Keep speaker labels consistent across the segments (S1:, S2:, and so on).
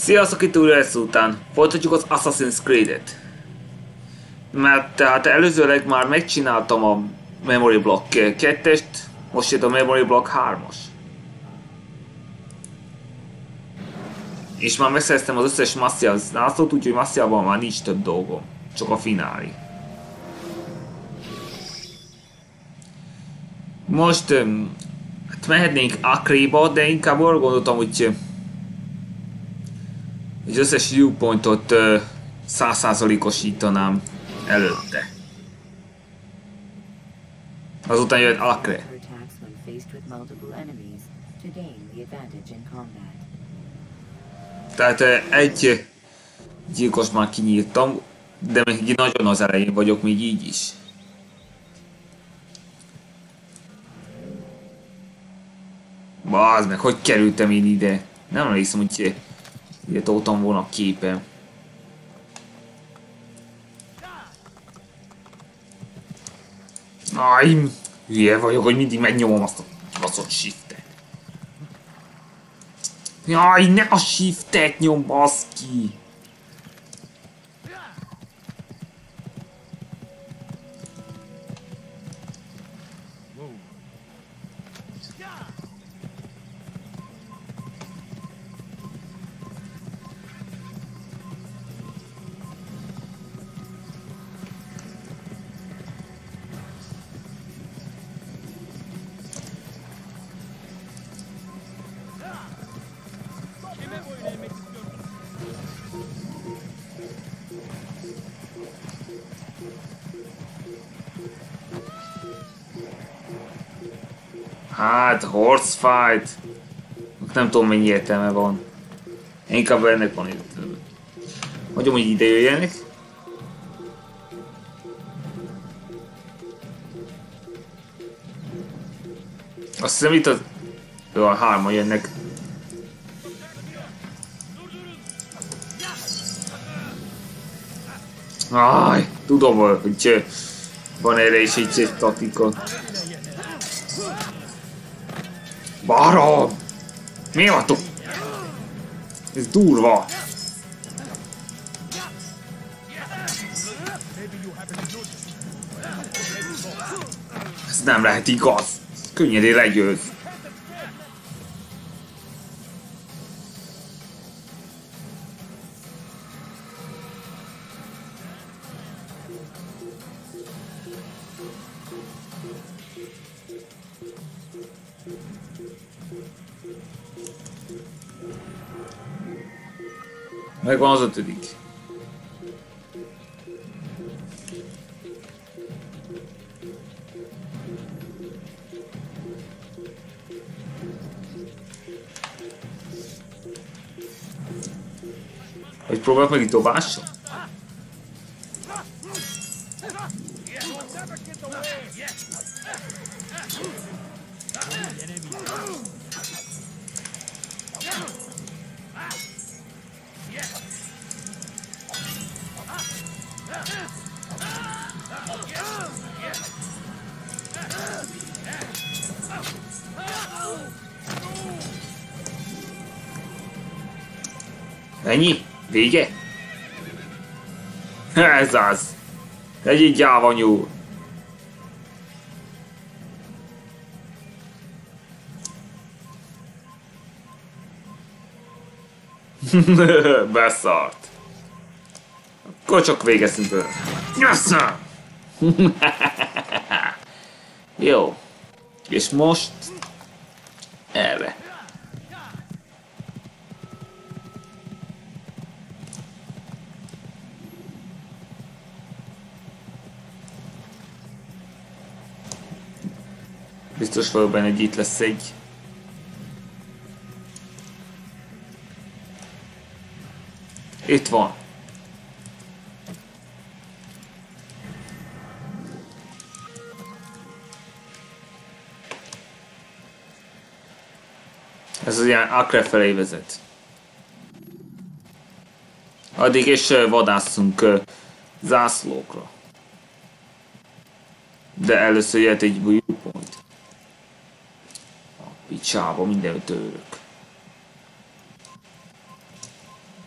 S1: Sziasztok, itt újra ezt után. Folytatjuk az Assassin's Creed-et. Mert tehát előzőleg már megcsináltam a Memory Block 2-est, most jött a Memory Block 3-as. És már megszereztem az összes Martial zászlót, úgyhogy Martialban már nincs több dolgom. Csak a finálé. Most hát mehetnénk Acre-ba, de inkább arra gondoltam, hogy az összes viewpointot 100%-osítanám előtte. Azután jött Acre. Tehát egy gyilkos már kinyírtam, de még nagyon az elején vagyok, még így is. Bázd meg, hogy kerültem én ide? Nem emlékszem, hogy ide toltam volna a képem. Aj, hülye vagyok, hogy mindig megnyomom azt a baszott shiftet. Jaj, ne a shiftet nyom, baszki! Hát, horse fight. Nem tudom, mennyi értelme van. Inkább ennek van értelme. Hagyom, hogy ide jöjjenek. Azt hiszem itt az... Jó, a hárman jönnek. Áj, tudom, hogy van erre is egy taktika. Barom! Mi vagytok? Ez durva! Ez nem lehet igaz! Könnyedén legyőz! Megvan az ötödik. Hogy próbálok meg itt dobással? Ennyi? Vége? Ez az! Egy gyáva nyúl! Beszart! Akkor csak végeztünk bőle. Nyassa! Jó. És most... erre. Biztos vagyok benne, hogy itt lesz egy. Itt van. Ez az ilyen Acre felé vezet. Addig is vadászunk zászlókra. De először jött egy viewpoint. A picsába mindenütt őrök.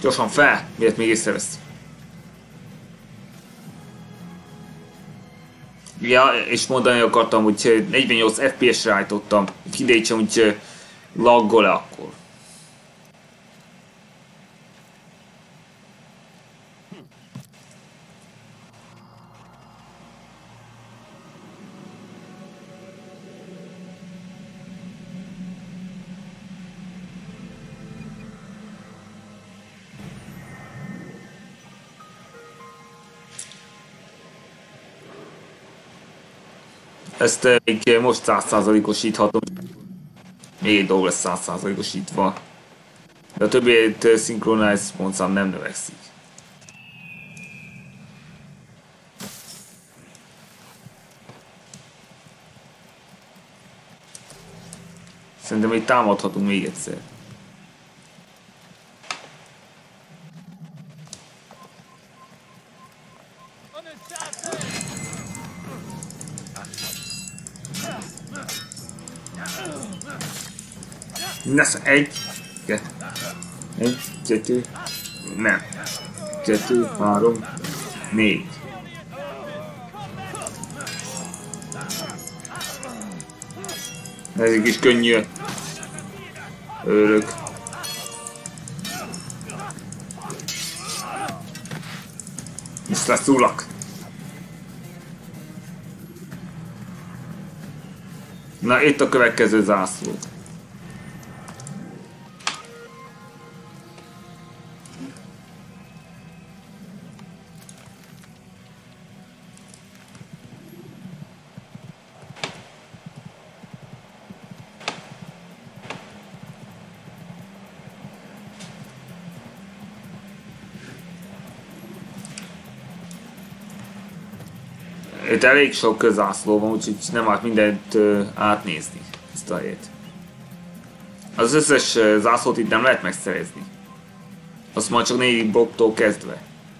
S1: Gyorsan fel, miért még észrevesz. Ja, és mondani akartam, hogy 48 FPS-re állítottam. Kiderítsem, hogy laggol-e akkor. Ezt még most 100%-osíthatom. Még egy dolog lesz 100%-osítva. De a többiét Synchronize pontszám nem növekszik. Szerintem itt támadhatunk még egyszer. Nesze, egy, kettő, nem, 2, 3, 4. Ez egy kis könnyű. Örök. Most leszúlak. Na, itt a következő zászló. Itt elég sok zászló van, úgyhogy nem árt mindent átnézni ezt a helyet. Az összes zászlót itt nem lehet megszerezni. Azt már csak 4 blokktól kezdve.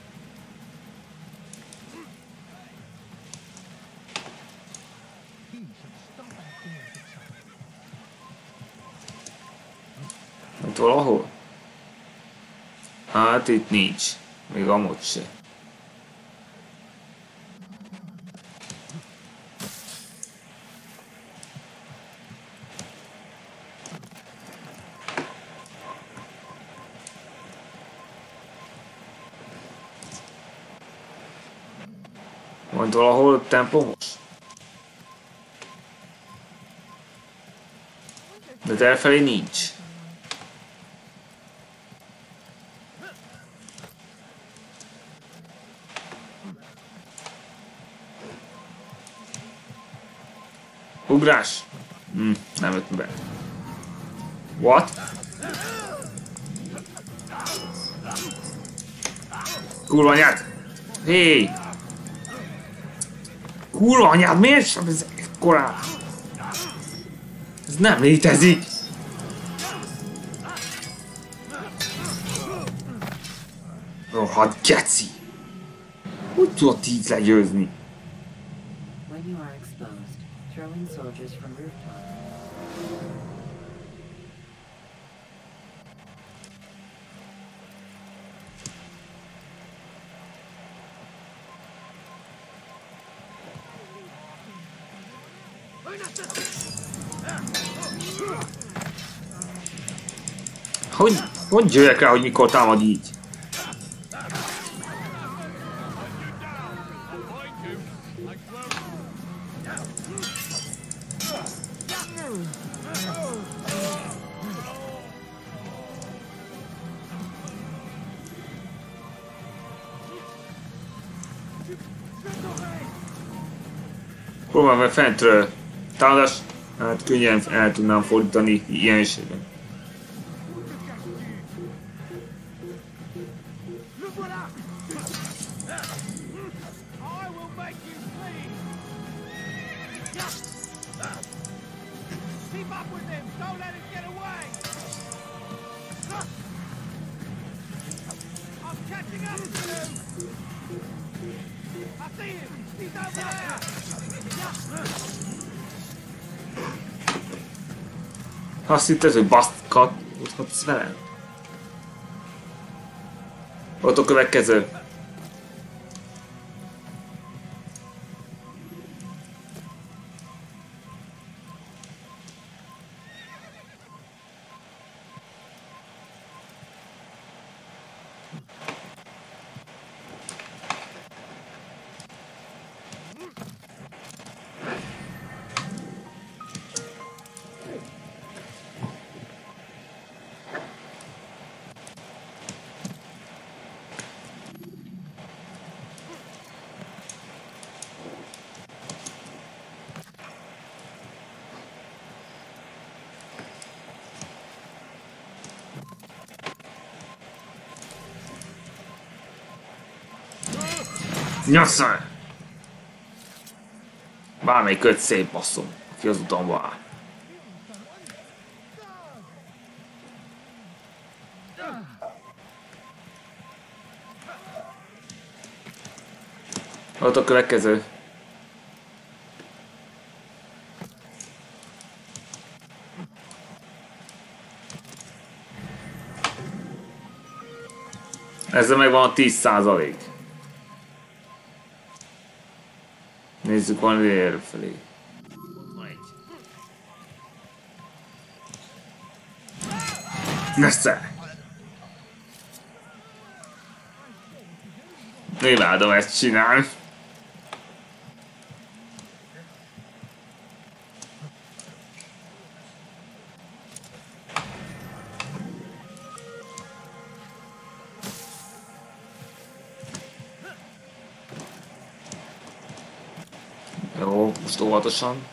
S1: Itt valahol? Hát itt nincs. Még amúgy se. Majd valahol tempomos? De elfelé nincs. Ugrás? Nem jött be. What? Kurva anyád! Hey! Kurva anyád, miért sem ez ekkorán? Ez nem létezik! Rohadt geci! Hogy tudott így legyőzni? Hogy jöjjek rá, hogy mikor támad így? Próbálom meg fentről támadás, hát könnyen el tudnám fordítani ilyen esetben. Azt hitted, hogy baszthatsz velem? Ott a következő. Nyasszal! Bármelyik köt szép basszom, aki az utamban áll. Ott a következő. Ezzel megvan a 10%. Nézzük, van errefelé. Van egy. Nesze! Imádom ezt csinálni. Jó, most óvatosan.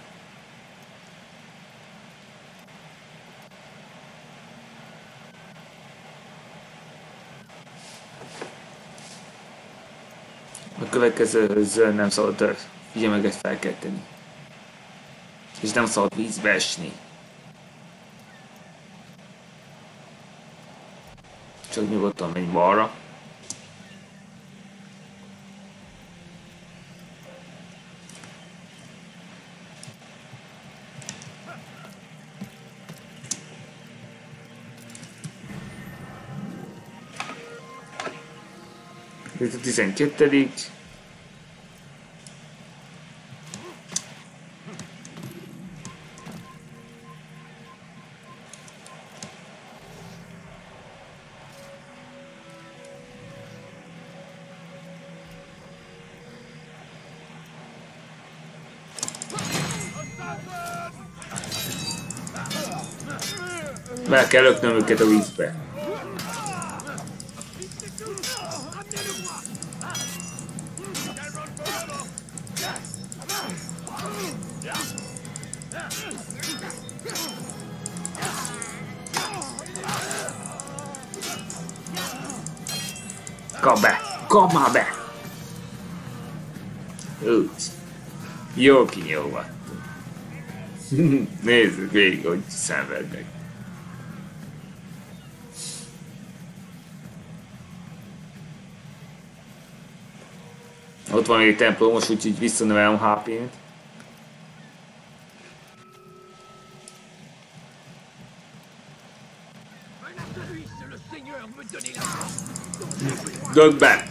S1: A következő zöld nem szabad figyelmeget felkelteni. És nem szabad vízbe esni. Csak nyugodtan menj balra. Ez a 12. Be kell löknöm őket a vízbe. Kap be! Kap már be! Úgy. Jó kinyolvattunk. Nézzük végig, hogy szenvednek. Ott van egy templomos, úgyhogy visszanövelem HP-t. Dög be!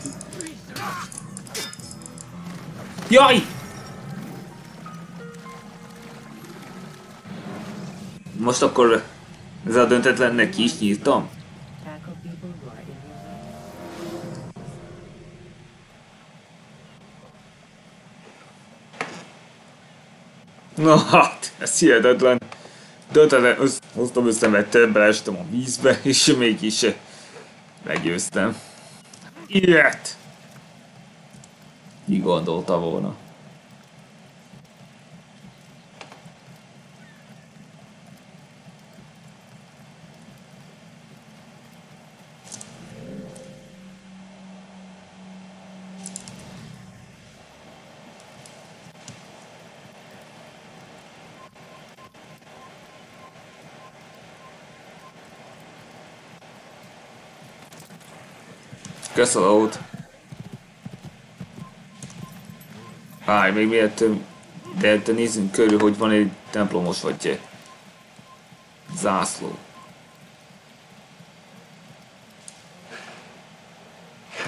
S1: Jaj! Most akkor ez a döntetlennek ki is nyírtam? Na hát, ez hihetetlen. Döntetlen, hoztam összemet, beleestem a vízbe, és mégis meggyőztem. Ilyet! Ki gondolta volna? Kösz a lót. Várj, még miért de nézzünk körül, hogy van egy templomos vagy zászló.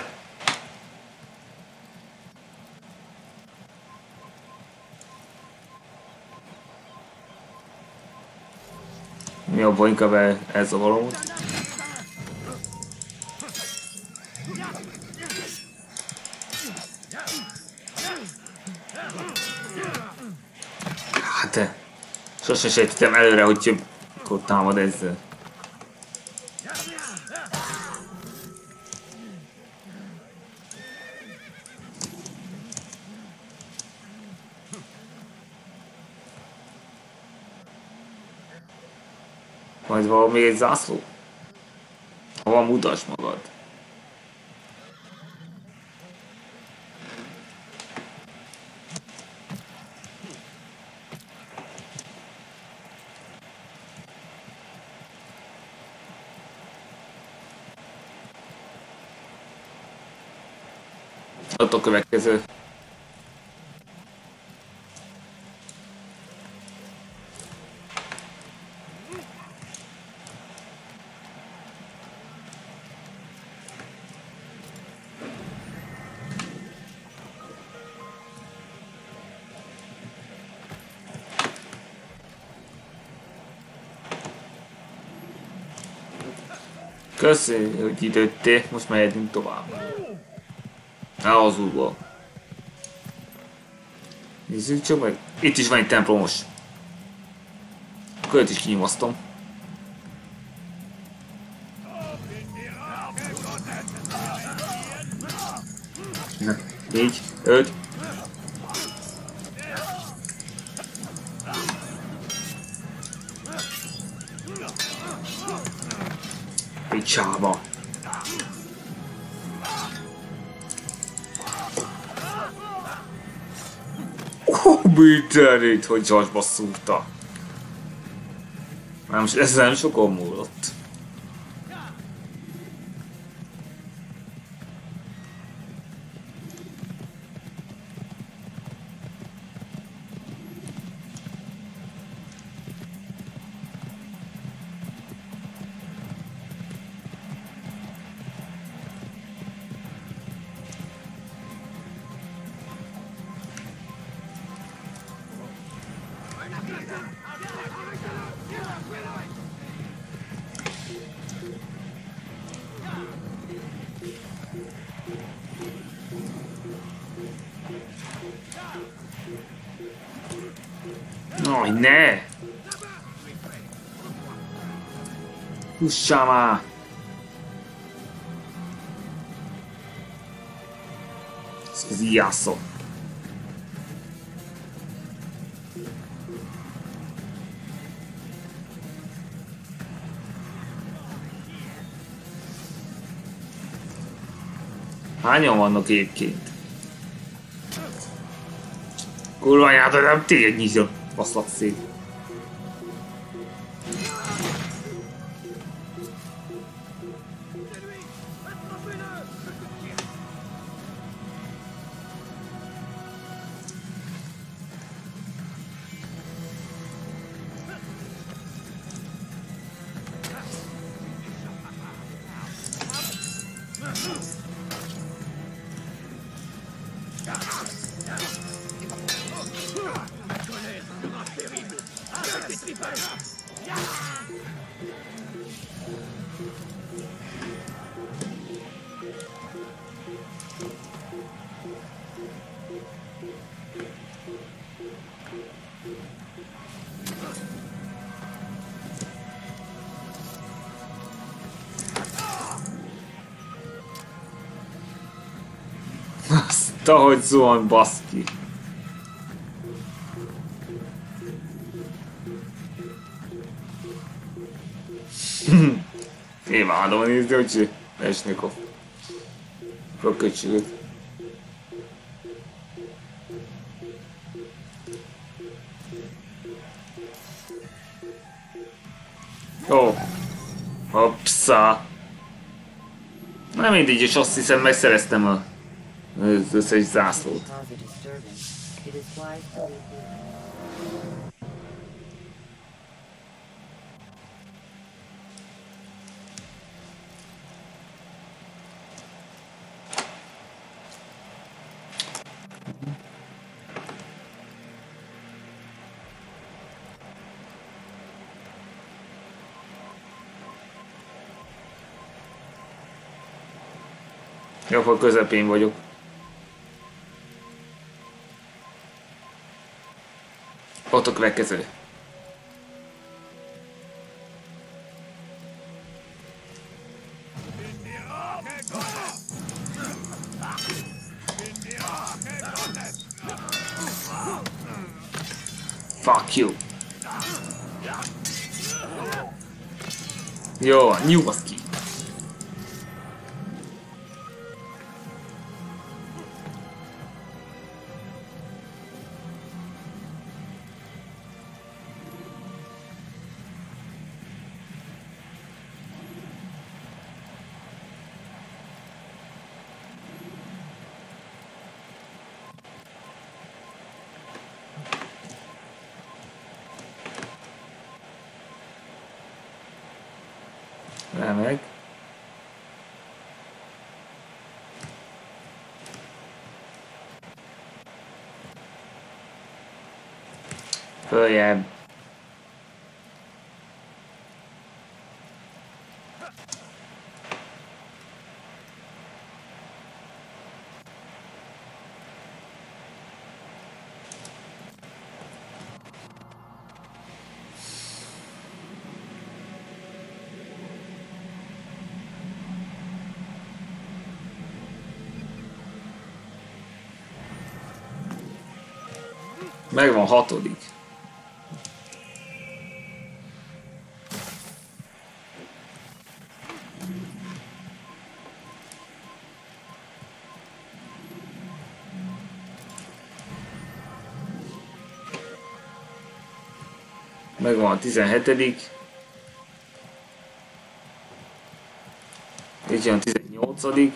S1: Mi abban inkább elzavarom. Hát, sosem sejtettem előre, hogy akkor támad ezzel. Majd valami egy zászló? Hova mutasd magad? Ott a következő. Köszi, hogy időttél, most mehetünk tovább. Az úrból. Nézzük csak meg. Itt is van egy templomos. Költ is kinyomasztom. Na, 4, 5. Picsába. Mindenit, hogy zsasba szúrta. Nem, ez nem sokon múlott. Aj, ne! Fussál már! Sziasztok! Hányan vannak egyébként? Kurva anyád, nem téged nyízjon! Baszlak szét. Azt, ahogy zuhan, baszki. Imádom nézni, hogy Lesnikov. Proköcsült. Ó. Hoppszá. Nem mindig, és azt hiszem megszereztem az összes zászlót. Jó, akkor közepén vagyok. Ott a következő. Fuck you. Jó, nyugodj ki. Remek. Följebb. Megvan 6. Megvan a 17. Itt jön a 18.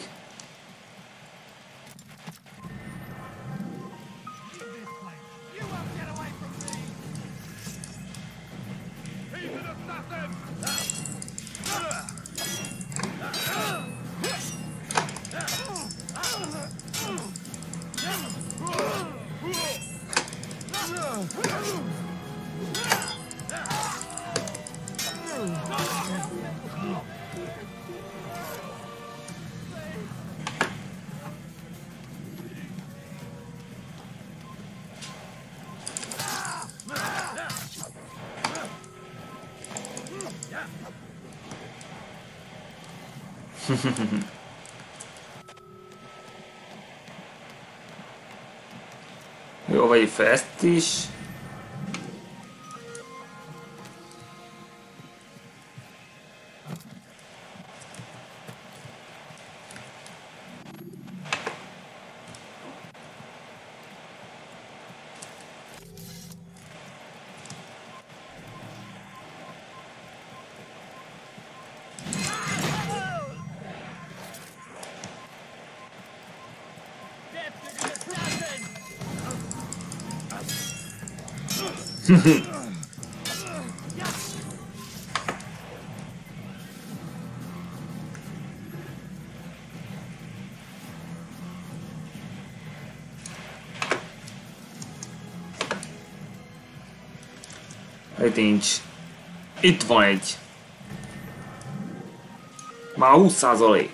S1: Jó, vagy fel ezt is. Itt nincs. Itt van egy. Már 20%.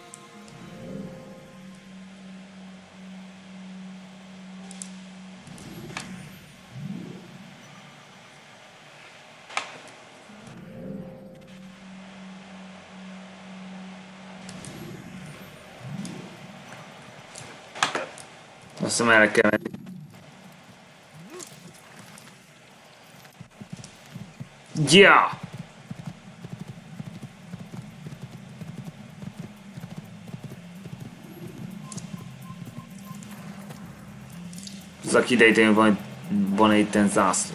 S1: Azt hiszem erre kell menni. Yeah! Ez a idején van egy itten zászló.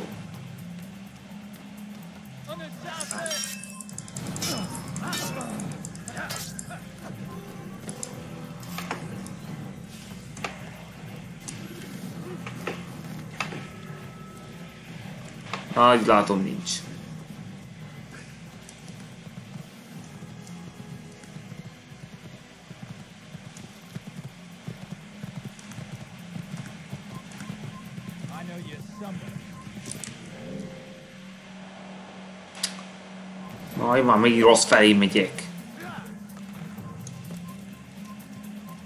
S1: Úgy látom, nincs. Aj, már még rossz felé megyek.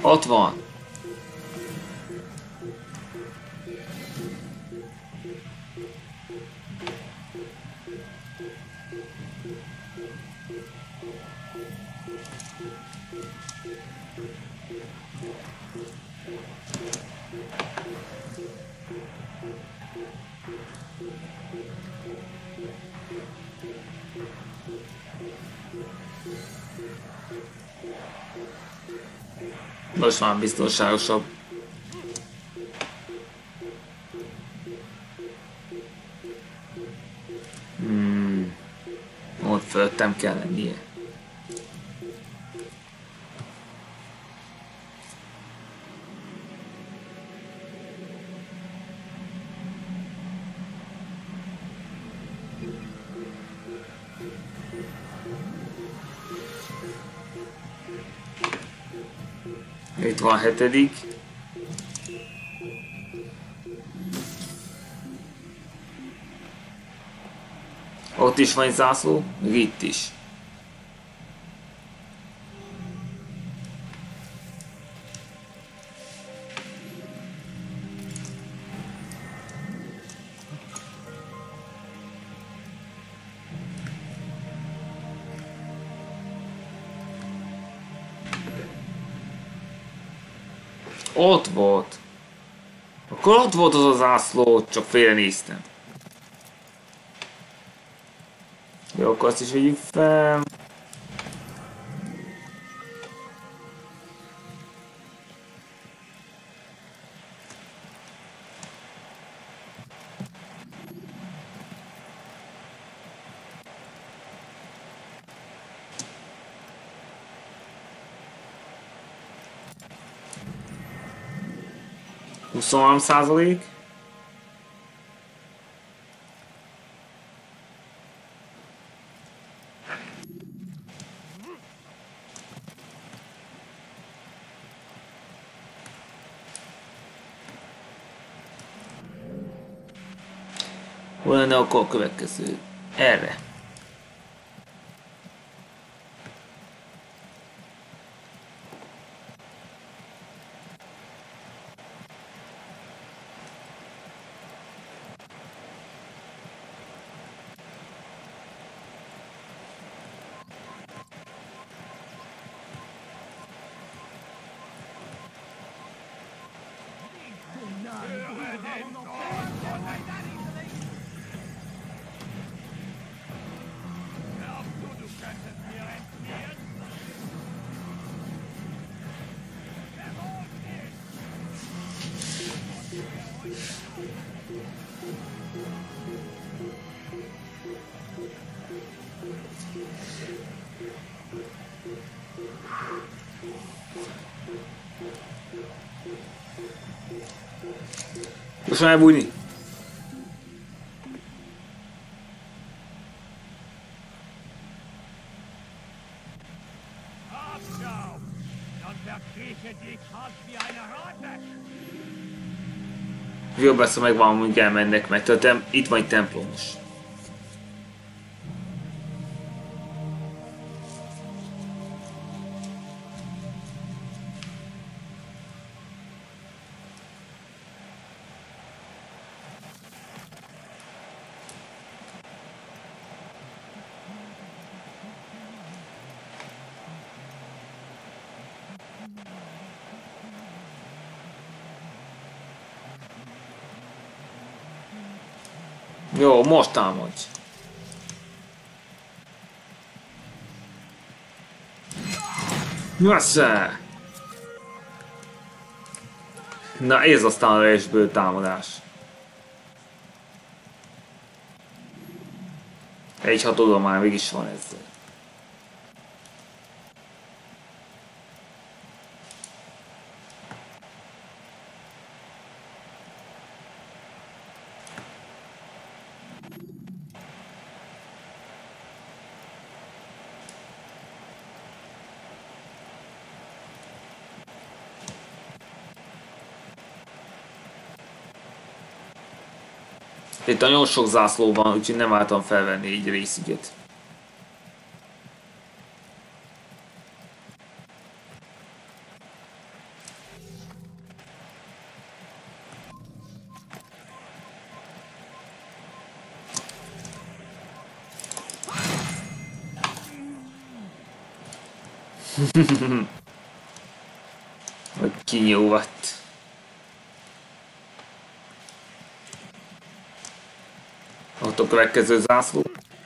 S1: Ott van. Most már biztonságosabb. Ott fölöttem kell lennie. Itt van a 7. Ott is van egy zászló, meg itt is. Ott volt. Akkor ott volt az a zászló, csak félrenéztem. Jó, akkor azt is vegyük fel. %. Hol lenne akkor a következő? Erre. Most már elbújni. Jobb lesz, ha megvan, hogy elmennek, mert itt van egy templom is. Jó, most támadj. Messze! Na ez aztán a resből támadás. 1/6 már mégis van ezzel. Itt nagyon sok zászló van, úgyhogy nem álltam felvenni így részüket. Vagy kinyúvatt. Ott a következő zászló.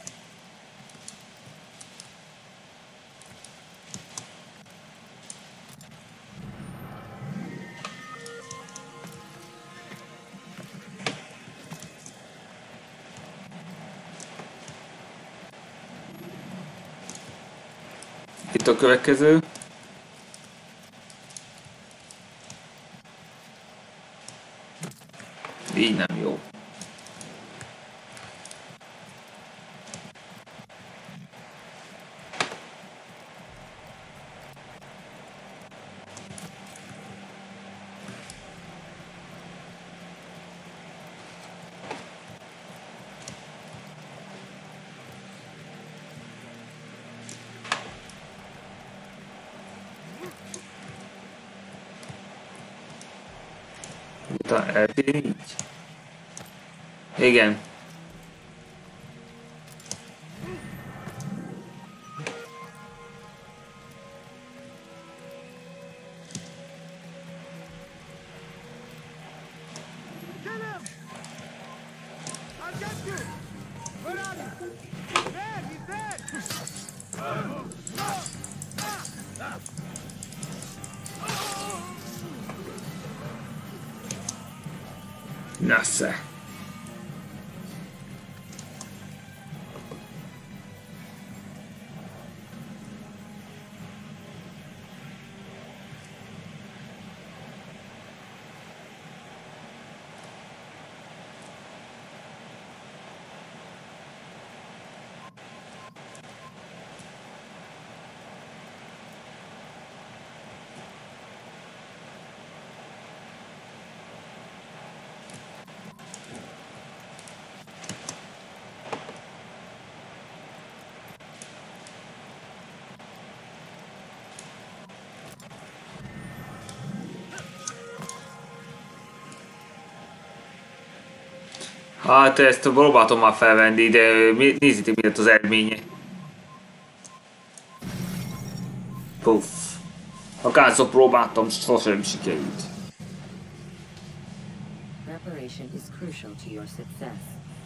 S1: Itt a következő. Így nem jó. Eltér így? Igen. Nesze. Hát ezt próbáltam már felvenni, de nézzétek mindent az eredménye. Puff. Akárszor próbáltam, sosem sikerült.
S2: Preparation is crucial to your success.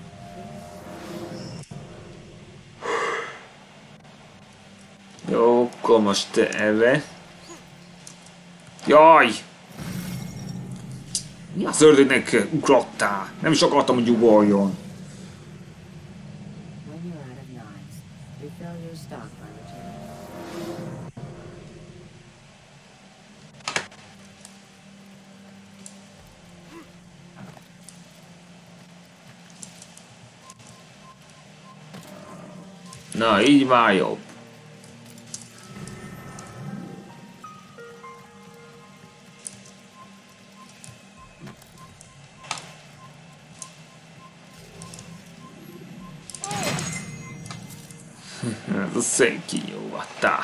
S1: Jó, akkor most erre. Jaj! Mi az ördögnek ugrottál? Nem is akartam, hogy ugorjon.
S2: When you're out of knives, refill your stock by returning.
S1: Na, így már jobb. Szép kinyúvattál.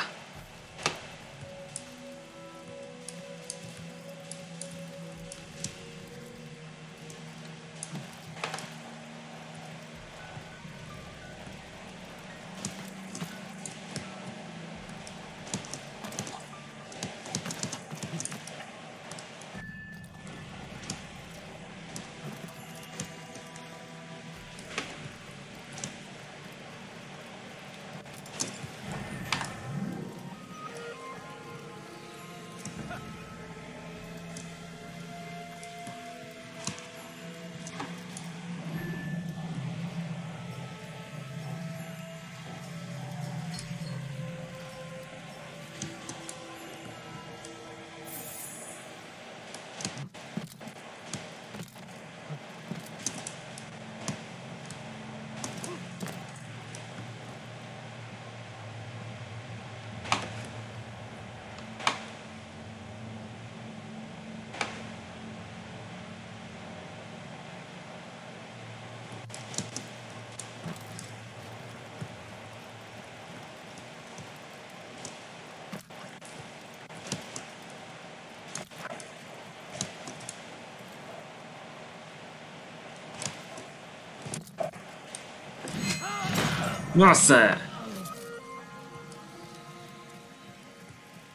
S1: Nossa!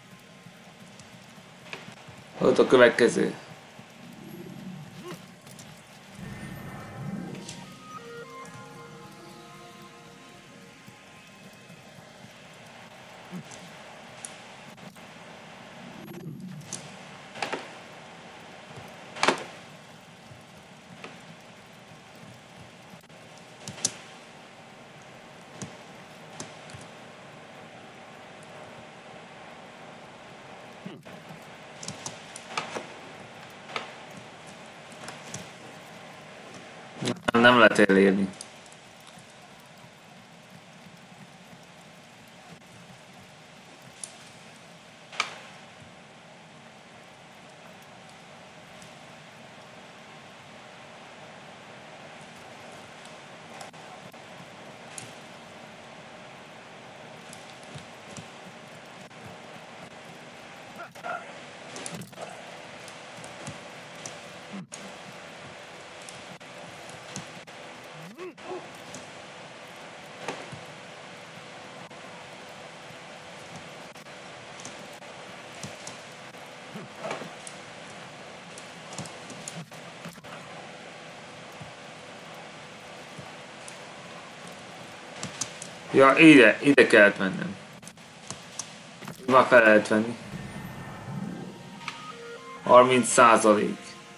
S1: Ott a következő. Nem lehet elérni. Ja, ide kellett mennem. Már fel lehet venni. 30%.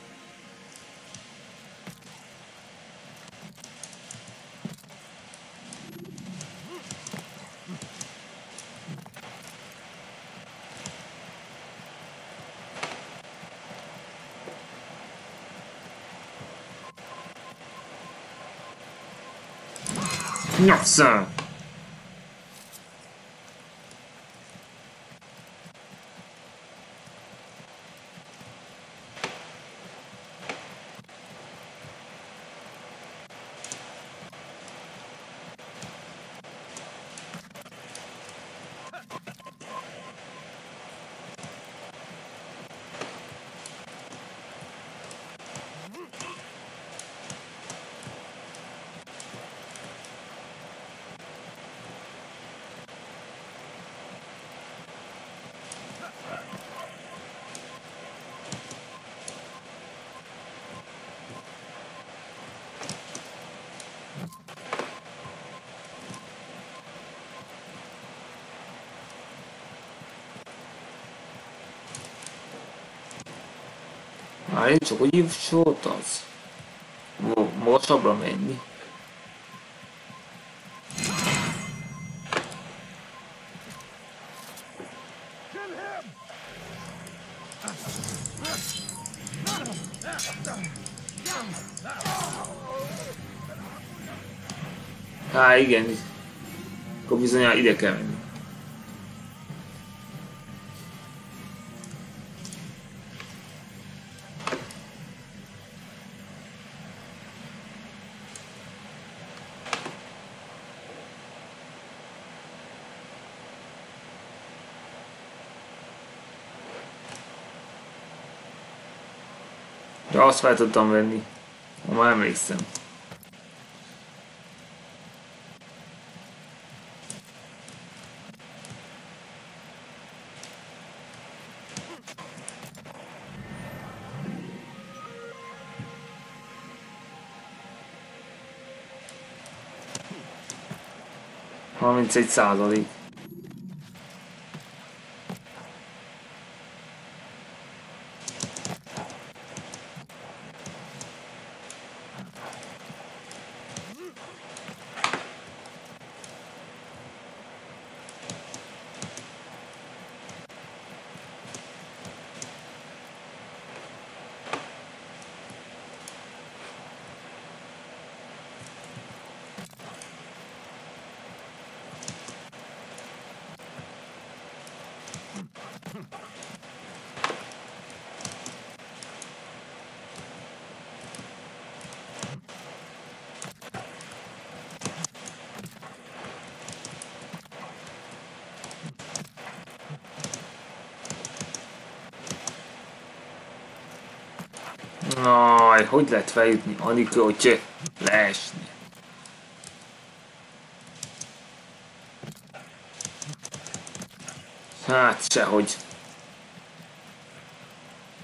S1: Nyomszor! Már csak hogy is volt az. Magasabbra menni. Há, igen. Akkor bizony ide kell menni. De azt fel tudtam venni. Már emlékszem. Egy százalék. Aj, hogy lehet feljutni, anélkül, hogy leesni? Hát, sehogy.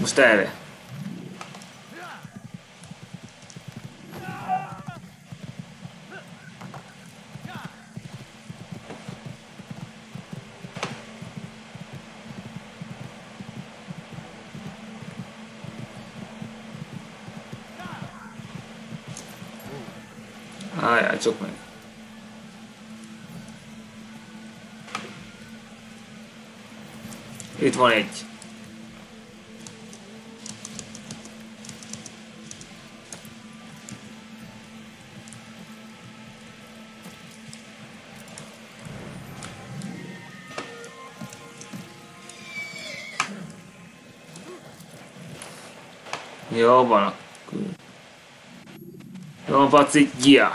S1: Most erre. Álljál csak meg. Itt van egy. Jó van. Jó, paci, yeah.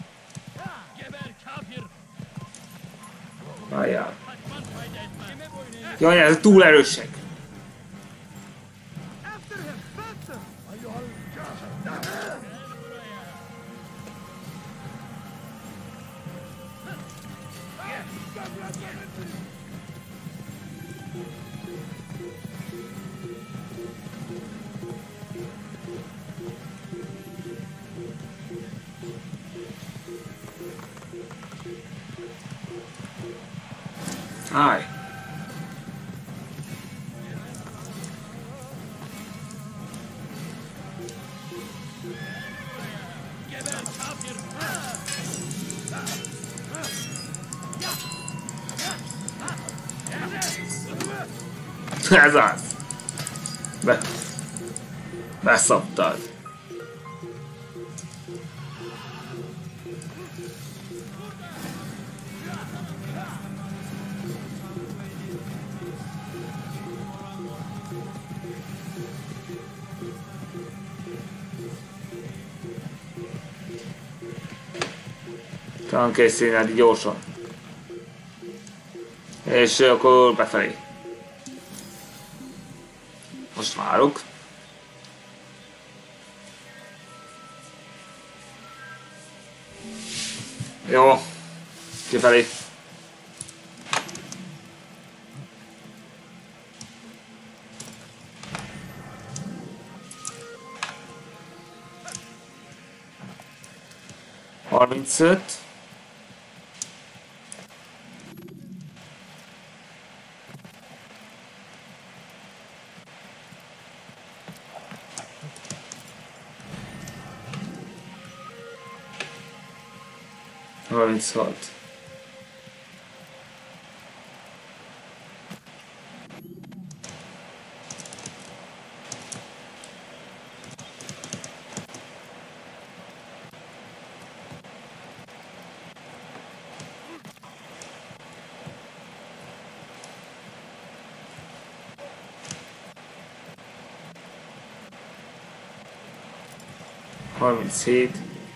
S1: Álljál. Jaj, ez túl erősek. Állj. Ez az. Beszoptad. Talán készülni gyorsan. És akkor befelé. Most várok. Jó. Kifelé. Harmincöt. Harminchat. Harminchét.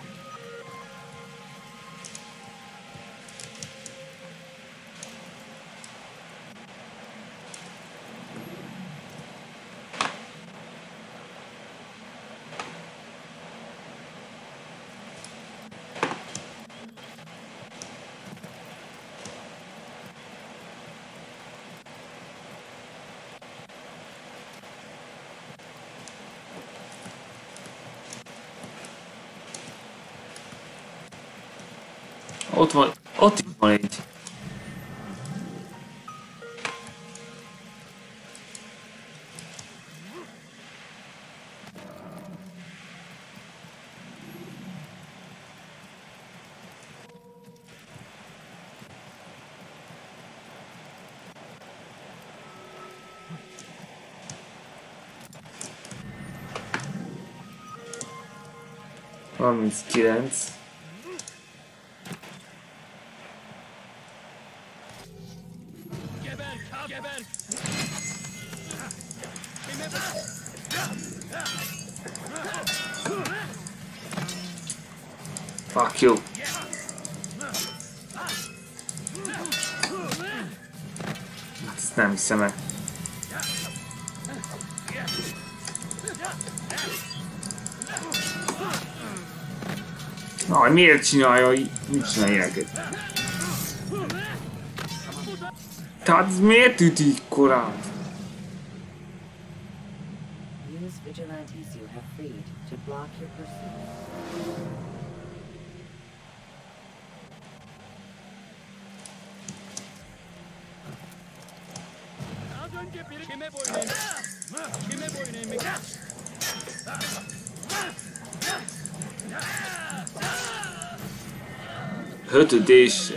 S1: Ott van egy. Harminckilenc. Fuck you. Ezt nem hiszem el. Na, miért csinálja így? Mit csinálja ilyeneket? Tehát miért üti korán?
S2: Lotus vigilantes you have freed to block your pursuit.
S1: Hötödés.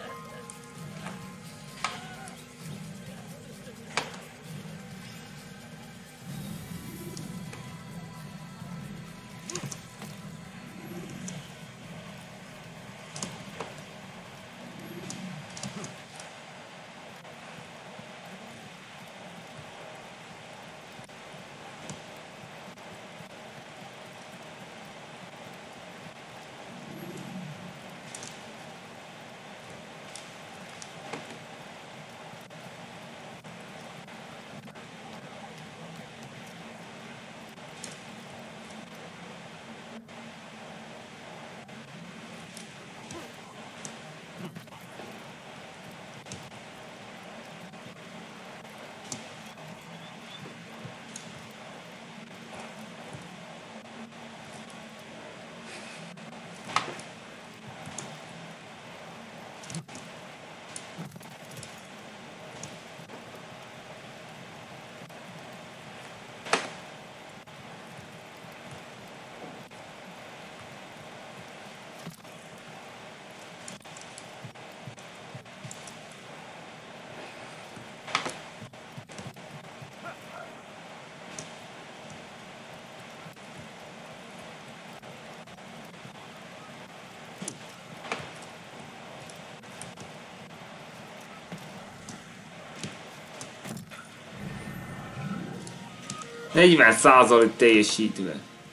S1: %40 teljesítve.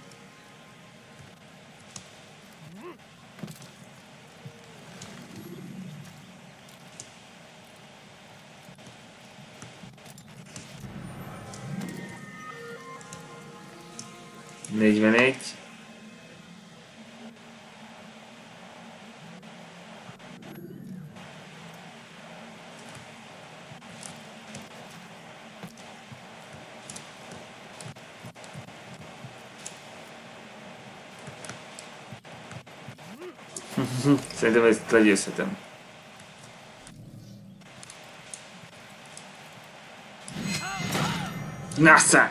S1: Negyvenegy. Szerintem ezt legyőzhetem. NASA!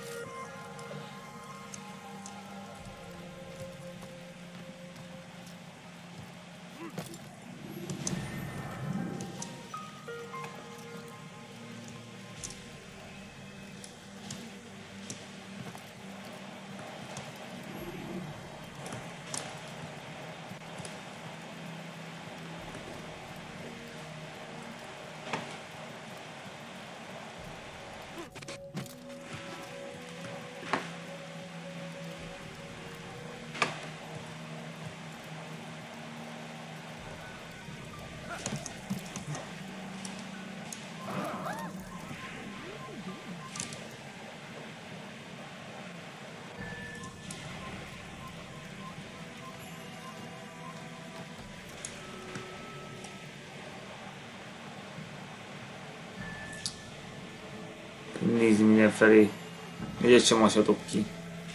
S1: Nézd mindenfelé. Egyet sem hasatok ki.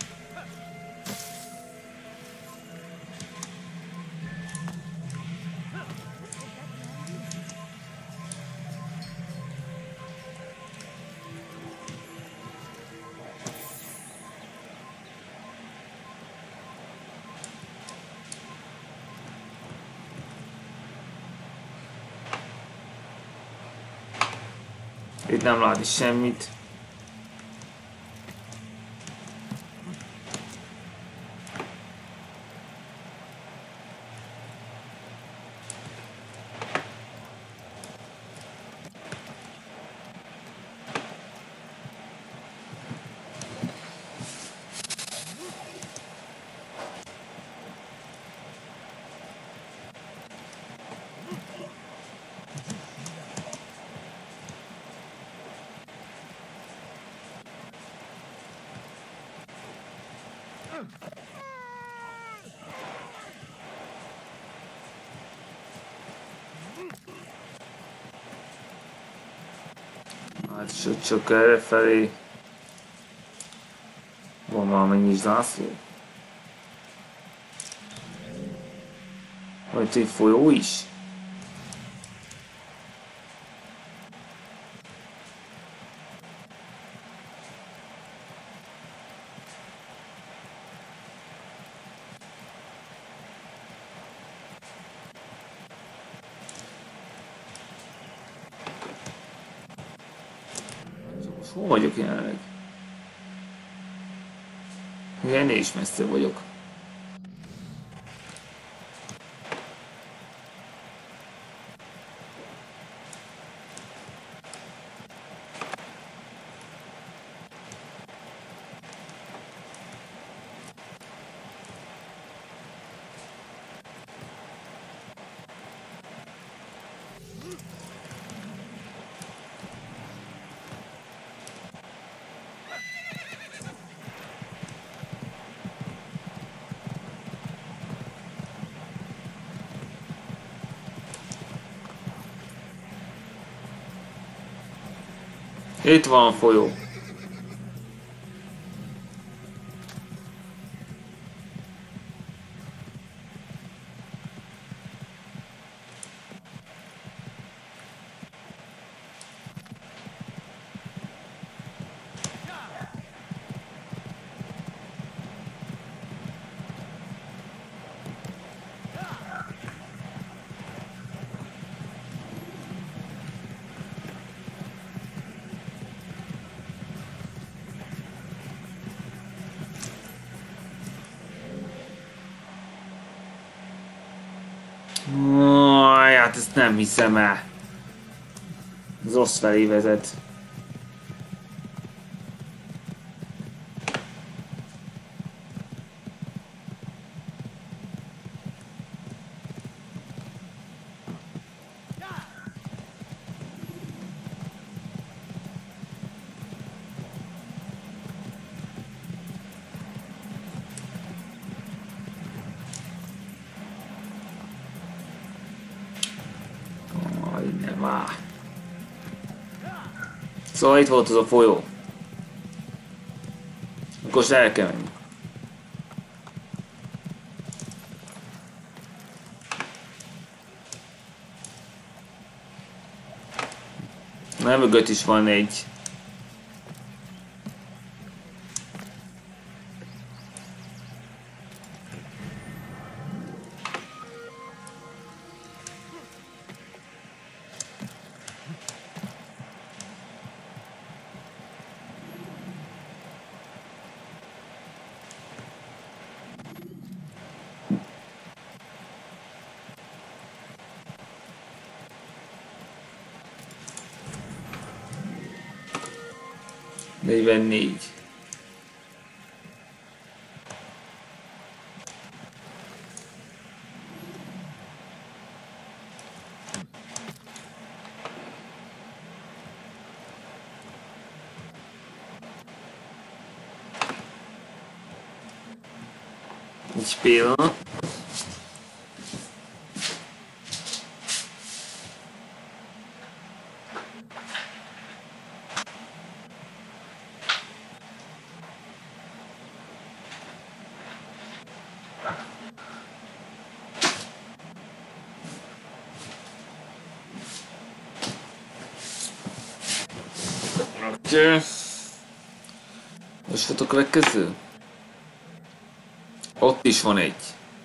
S1: Itt nem látni semmit. Hát csak erre felé. valamennyi zászló. Vagy egy folyó is? Hol vagyok jelenleg? Ennél is messze vagyok. Itt van a folyó. Hát ezt nem hiszem el. Az rossz felé vezet. Szóval itt volt az a folyó. Akkor most el kell menni. Na, mögött is van egy. Négy. Egy pillanat. Most volt a következő? Ott is van egy.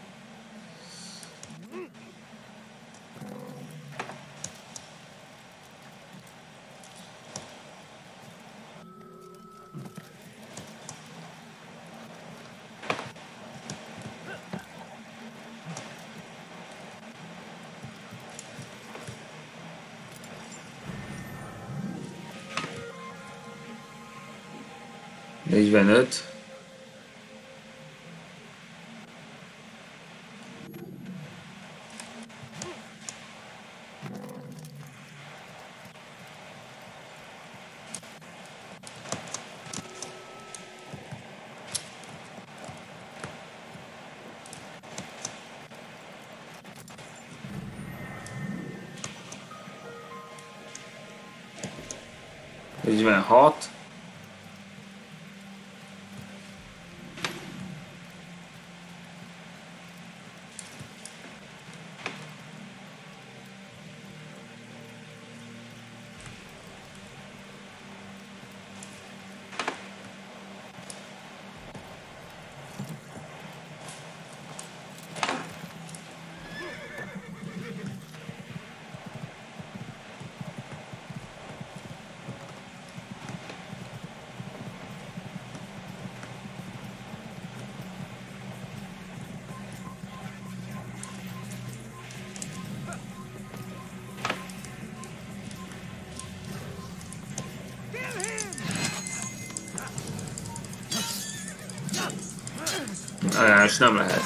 S1: Negyvenöt. Negyvenhat. És nem lehet.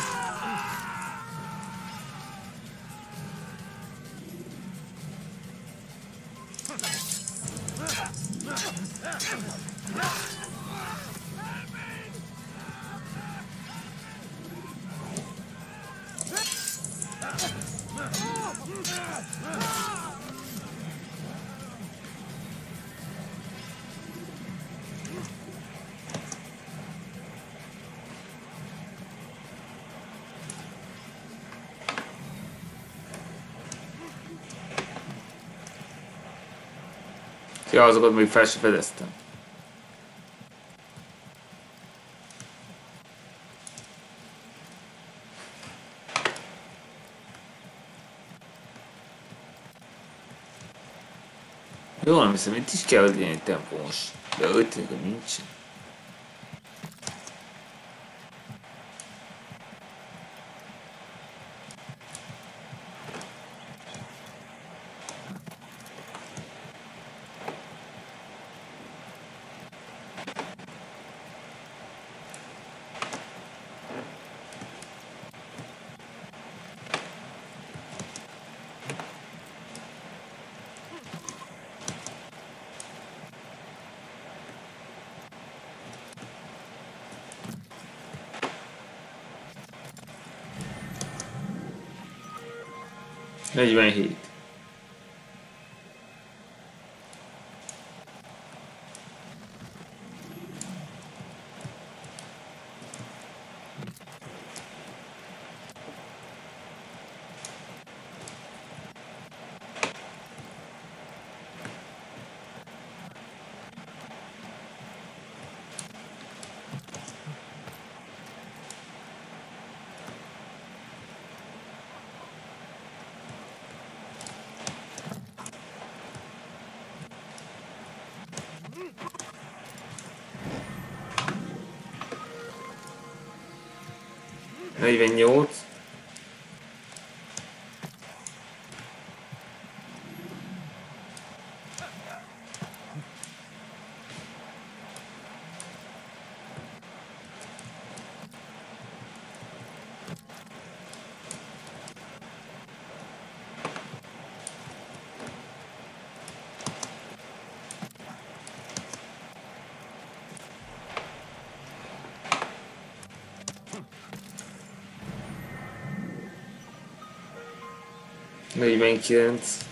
S1: Ja, azokat még fel sem fedeztem. Jó, nem hiszem, itt is kell legyen egy tempós. De úgy tűnik, hogy nincs. Negyvenhét. Negyvennyolc. Negyvenkilenc.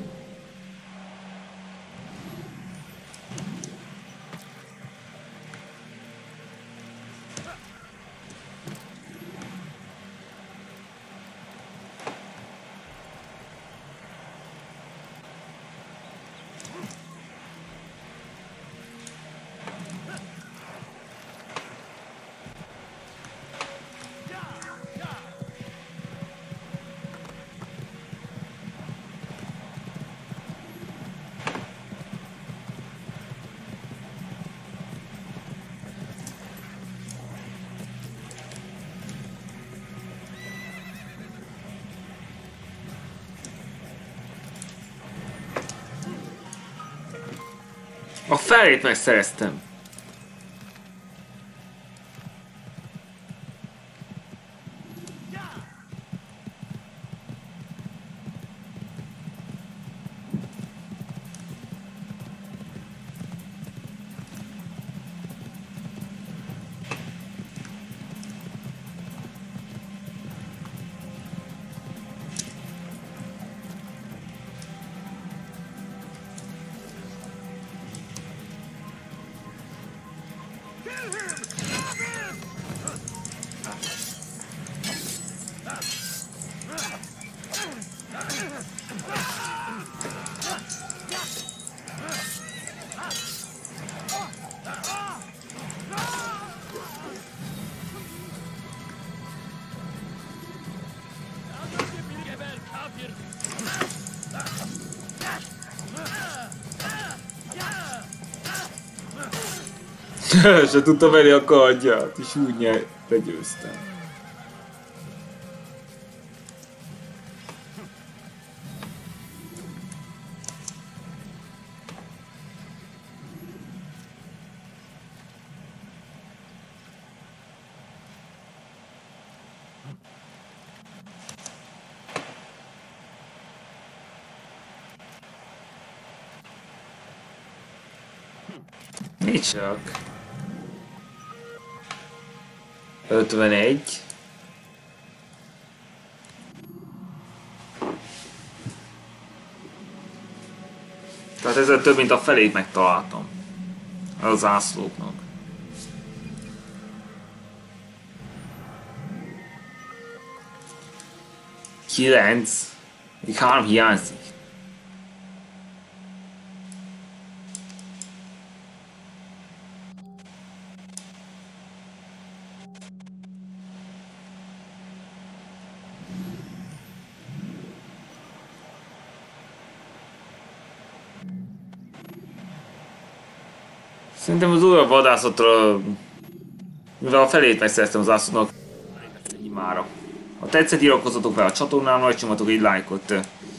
S1: A felét megszereztem. Se tudtam elé a kardját, és úgy begyőztem. Mi csak? 51. Tehát ezzel több mint a felét megtaláltam. A zászlóknak. 9. Még 3 hiányzik. Szerintem az újabb vadászatra, mivel a felét megszereztem az ászlónak, mára. Ha tetszett, iratkozzatok fel a csatornámra, és nyomatok egy lájkot.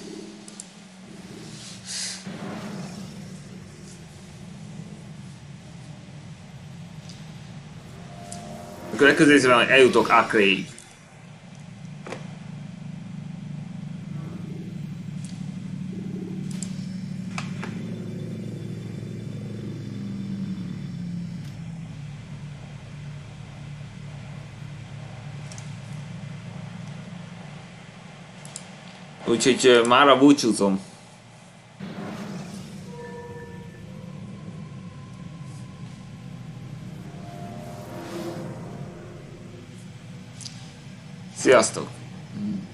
S1: A következő részben eljutok Acreig. Úgyhogy mára búcsúzom. Sziasztok!